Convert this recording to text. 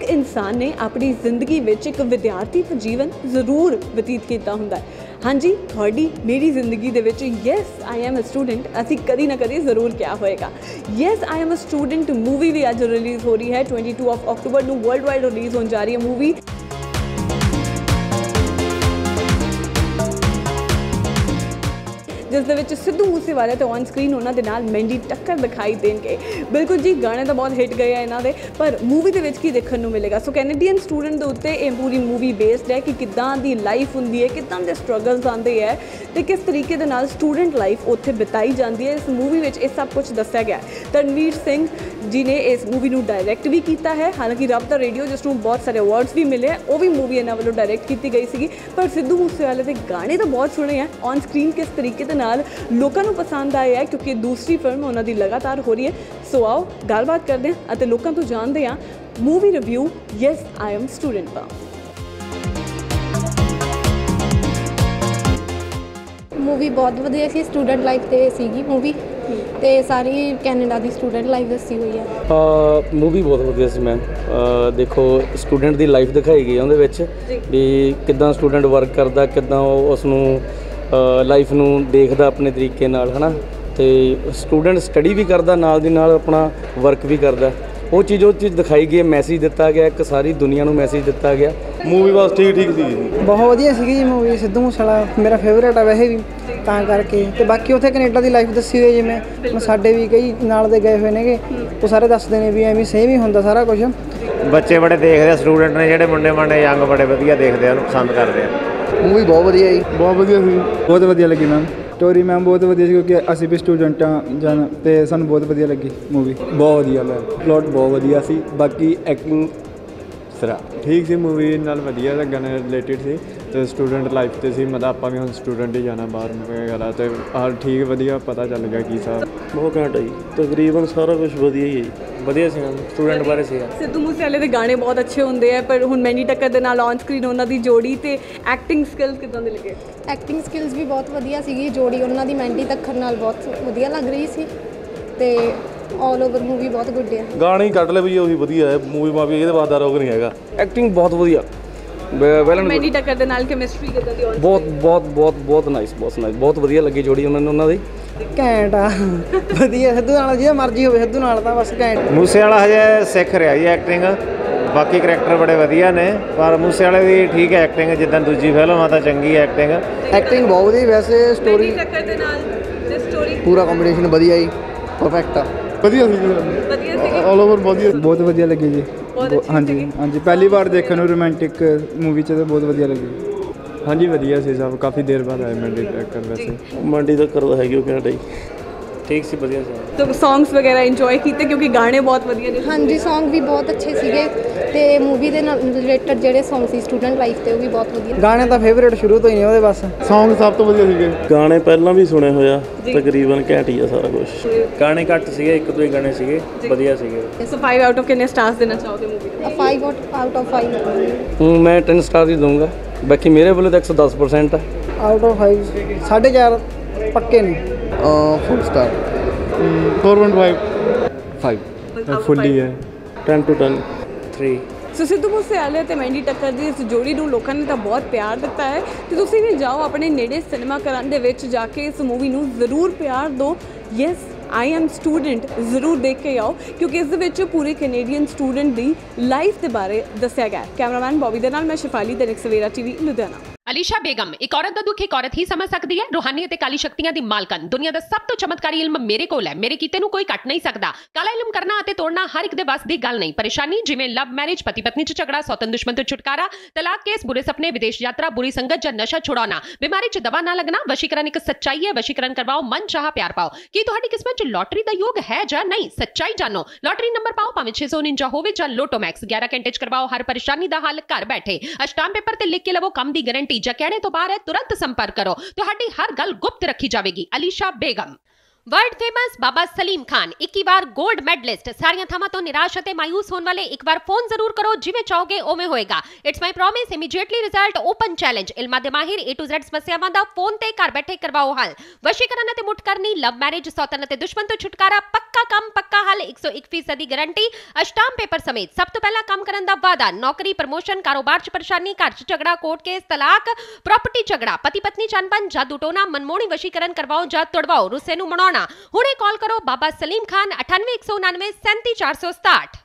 एक इंसान ने अपनी जिंदगी विच एक विद्यार्थी जीवन जरूर बतीत किया हुंदा है। हाँ जी, थोड़ी मेरी जिंदगी दे विच yes I am a student असी कदी ना कदी जरूर क्या होएगा। Yes I am a student movie भी अज रिलीज़ हो रही है। 22 अक्टूबर को वर्ल्ड वाइड रिलीज़ होने जा रही है मूवी। जिस दे विच सिद्धू मूसेवाले तो ऑन स्क्रीन उन्होंने नाल मैंडी टक्कर दिखाई देंगे। बिल्कुल जी, गाने तो बहुत हिट गए हैं इन्हों दे, पर मूवी दे विच की देखने को मिलेगा। सो कैनेडियन स्टूडेंट के उत्ते ये पूरी मूवी बेस्ड है कि किदां दी लाइफ हुंदी है, किदां दे स्ट्रगल्स आते हैं तो किस तरीके दे नाल स्टूडेंट लाइफ उत्थे बिताई जाती है। इस मूवी विच ये सब कुछ दस्या गया है। तनवीर सिंह जी ने इस मूवी को डायरैक्ट भी किया है। हालांकि रब दा रेडियो जिसनों बहुत सारे अवार्ड्स भी मिले हैं, वो भी मूवी इन्हों वालों डायरैक्ट की गई सी। पर सिद्धू मूसेवाले के गाने तो बहुत सुने हैं। ऑन स्क्रीन किस तरीके के नाल लोगों को पसंद आया है, क्योंकि दूसरी फिल्म उन्होंने लगातार हो रही है। सो आओ गलबात करते हैं और लोगों तो जानते हैं movie review yes I am student का। मूवी बहुत वधिया सी, स्टूडेंट लाइफ ते सीगी मूवी ते सारी कैनेडा दी स्टूडेंट लाइफ दसी हुई है। मूवी बहुत वधिया सी मैम। देखो स्टूडेंट दी लाइफ दिखाई गई उहदे विच भी किदां स्टूडेंट वर्क करदा, किदां उसनूं लाइफ नूं देखदा अपने तरीके नाल, है ना। तो स्टूडेंट स्टडी भी करदा, नाल दी नाल अपना वर्क भी करदा। वो चीज़ दिखाई गई, मैसेज दिता गया, एक सारी दुनिया नूं मैसेज दिता गया। मूवी बस ठीक सी, बहुत वधिया सी जी मूवी। सिद्धू मूसेवाला मेरा फेवरेट है वैसे भी, तां करके ते बाकी उत्थे कनेडा दी लाइफ दसी हुई है। जिवें साडे भी कई नाल दे गए हुए नेगे, वो सारे दसदे ने भी एवें सेम ही हुंदा सारा कुछ। बच्चे बड़े देखते, स्टूडेंट ने जिहड़े मुंडे मांडे यंग बड़े वधिया देखते हैं, पसंद करते हैं। मूवी बहुत वधिया जी, बहुत वधिया सी, बहुत वधिया लगी मैम। स्टोरी मैम बहुत वधिया सी, क्योंकि असीं भी स्टूडेंट हाँ जान ते सानूं बहुत वधिया लगी मूवी। बहुत वधिया मैम, प्लॉट बहुत वधिया सी। बाकी एक्टिंग सरा ठीक सी, मूवी नाल वधिया लगन रिलेटेड सी ते स्टूडेंट लाइफ ते सी। मतलब आपां भी हुण स्टूडेंट ही जाना बाहर वगैरह ते ठीक वधिया पता चल गया की साहब। बहुत घंटा जी, तकरीबन सारा कुछ वधिया ही है। वधिया सी मैम, स्टूडेंट बारे सी। सिद्धू मूसेवाले के गाने बहुत अच्छे होंगे हैं, पर हुण मैंडी टक्कर दे नाल ऑन स्क्रीन उन्हों की जोड़ी ते एक्टिंग स्किल्स किदां दे लगे? एक्टिंग स्किल्स भी बहुत वधिया सीगी। जोड़ी उन्हों की मैंडी टक्कर नाल बहुत वधिया लग रही सी ते ऑल ओवर मूवी बहुत गुड है। गाने ही कट ले भी ਉਹੀ ਵਧੀਆ ਹੈ मूवी में भी ਇਹਦੇ ਬਾਅਦ ਦਾ ਰੋਗ नहीं हैगा। एक्टिंग बहुत वधिया, मैंडी टक्कर दे नाल केमिस्ट्री किदां दी? बहुत बहुत बहुत बहुत नाइस, बहुत वधिया लगी जोड़ी उन्होंने दी। ਘੈਂਟ ਆ ਵਧੀਆ। ਸਿੱਧੂ ਨਾਲ ਜਿਹੜਾ ਮਰਜ਼ੀ ਹੋਵੇ, ਸਿੱਧੂ ਨਾਲ ਤਾਂ ਬਸ ਘੈਂਟ। मूसेवाला हजे सिख रहा जी एक्टिंग, बाकी करैक्टर बड़े वधिया ने, पर मूसेवाले की ठीक है एक्टिंग। जिद्दां दूजी फिल्म आ तां चंगी है एक्टिंग। ਐਕਟਿੰਗ ਬਹੁਤ ਵਧੀਆ ਵੈਸੇ। ਸਟੋਰੀ टक्कर दे नाल ते स्टोरी ਪੂਰਾ ਕੰਬੀਨੇਸ਼ਨ ਵਧੀਆ ਜੀ, ਪਰਫੈਕਟ ਆ। वधिया सी वधिया सी, ऑल ओवर वधिया, बहुत वधिया लगी जी। हाँ जी हाँ जी, पहली बार देखने नूं रोमांटिक मूवी च तो बहुत वधिया लगी। हाँ जी वधिया सी सब, काफ़ी देर बाद आए मैंडी टक्कर। वैसे मंडी तक करता है क्यों कनाडा ठीक सी वधिया सी। तो सॉन्ग्स वगैरह इंजॉय किए क्योंकि गाने बहुत वधिया ने? हाँ जी, सॉन्ग भी बहुत अच्छे सीगे ते मूवी दे नाल रिलेटेड जेडे सॉन्ग सी स्टूडेंट लाइफ ते वो भी बहुत वधिया। गाने ਤਾਂ ਫੇਵਰੇਟ ਸ਼ੁਰੂ ਤੋਂ ਹੀ ਨੇ ਉਹਦੇ ਬਸ। सॉन्ग सब तो वधिया सीगे। गाने पहला भी सुने होया, तकरीबन घैंट ही है सारा कुछ। गाने घट सीगे, एक दो ही गाने सीगे वधिया सीगे। सो 5 आउट ऑफ कितने स्टार्स देना चाहोगे मूवी को? 5 आउट ऑफ 5। मैं 10 स्टार ही दूंगा, बाकी मेरे वालों तो 110% है। ਆਊਟ ਆਫ 5 4.5 ਪੱਕੇ ਨੇ। ਫੁੱਲ ਸਟਾਰ 4.5 फुल्ली है। 10 to 10 3। सो सिद्धू मूसेवाले ते मैंडी टक्कर ਦੀ ਇਸ ਜੋੜੀ ਨੂੰ ਲੋਕਾਂ ਨੇ ਤਾਂ ਬਹੁਤ ਪਿਆਰ ਦਿੱਤਾ ਹੈ ਤੇ ਤੁਸੀਂ ਵੀ ਜਾਓ ਆਪਣੇ ਨੇੜੇ ਸਿਨੇਮਾ ਘਰਾਂ ਦੇ ਵਿੱਚ ਜਾ ਕੇ ਇਸ ਮੂਵੀ ਨੂੰ ਜ਼ਰੂਰ ਪਿਆਰ ਦਿਓ। ਯੈਸ आई एम स्टूडेंट जरूर देख के आओ, क्योंकि इस विच पूरे कैनेडियन स्टूडेंट की लाइफ के बारे दस्या गया। कैमरामैन बॉबी दे नाल मैं शिफाली, दैनिक सवेरा टीवी लुधियाना। अलीशा बेगम एक औरत का दुख एक औरत ही समझ सकती है। रूहानी ते काली शक्तियां दी मालकन, दुनिया का सब तो चमत्कारी इल्म मेरे कोल है, मेरे कीते नूं कोई कट नहीं सकता। काला इल्म करना ते तोड़ना हर एक दे बस दी गल नहीं। परेशानी जिवें लव मैरिज, पति पत्नी च झगड़ा, सौतन दुश्मन तो छुटकारा, तलाक केस, बुरे सपने, विदेश यात्रा, बुरी संगत या नशा छुड़ाना, बीमारी च दवा ना लगना, वशीकरण एक सच्चाई है। वशीकरण करवाओ, मन चाह प्यार पाओ। की तुहाडी किस्मत च लॉटरी दा योग है ਜਾਂ नहीं? सच्चाई जानो। लॉटरी नंबर पाओ, भावें 649 होवे ਜਾਂ लोटोमैक्स। 11 घंटे च करवाओ हर परेशानी दा हल घर बैठे। अष्टाम पेपर ते लिख के लवो काम दी गारंटी। ਜਾਂ ਕਹਿਣੇ ਤੋਂ ਬਾਹਰ है तुरंत संपर्क करो, तुहाडी हर गल गुप्त रखी जाएगी। अलीशा बेगम। वर्ल्ड फेमस बाबा सलीम खान 21 ਵਾਰ 골ਡ ਮੈਡਲਿਸਟ ਸਾਰੀਆਂ ਥਾਵਾਂ ਤੋਂ ਨਿਰਾਸ਼ ਅਤੇ ਮਾਇੂਸ ਹੋਣ ਵਾਲੇ ਇੱਕ ਵਾਰ ਫੋਨ ਜ਼ਰੂਰ ਕਰੋ ਜਿਵੇਂ ਚਾਹੋਗੇ ਉਵੇਂ ਹੋਏਗਾ it's my promise immediately result open challenge ਇਲਮਾਂ ਦੇ ਮਾਹਿਰ A to Z ਸਮੱਸਿਆਵਾਂ ਦਾ ਫੋਨ ਤੇ ਘਰ ਬੈਠੇ ਕਰਵਾਓ ਹੱਲ ਵਸ਼ੀਕਰਨ ਅਤੇ ਮੁੱਠ ਕਰਨੀ ਲਵ ਮੈਰਿਜ ਸੌਤਨ ਅਤੇ ਦੁਸ਼ਮਣ ਤੋਂ ਛੁਟਕਾਰਾ ਪੱਕਾ ਕੰਮ ਪੱਕਾ ਹੱਲ 101% ਦੀ ਗਾਰੰਟੀ ਅਸ਼ਟਾਮ ਪੇਪਰ ਸਮੇਤ ਸਭ ਤੋਂ ਪਹਿਲਾਂ ਕੰਮ ਕਰਨ ਦਾ ਵਾਅਦਾ ਨੌਕਰੀ ਪ੍ਰਮੋਸ਼ਨ ਕਾਰੋਬਾਰ 'ਚ ਪਰੇਸ਼ਾਨੀ ਘਰ 'ਚ ਝਗੜਾ ਕੋਰਟ ਕੇਸ ਤਲਾਕ ਪ੍ਰਾਪਰਟੀ ਝਗੜਾ ਪਤੀ ਪਤਨੀ ਚੰਬਨ ਜਾਦੂ ਟੋਨਾ ਮਨਮੋਹਣੀ ਵਸ਼ੀਕਰਨ ਕਰਵਾਓ ਜਾਂ ਤੁੜਵਾਓ ਰੁੱਸੇ ਨੂੰ ਮਨਾਉਣਾ ਹੁਣੇ कॉल करो बाबा सलीम खान 98 199 37 467।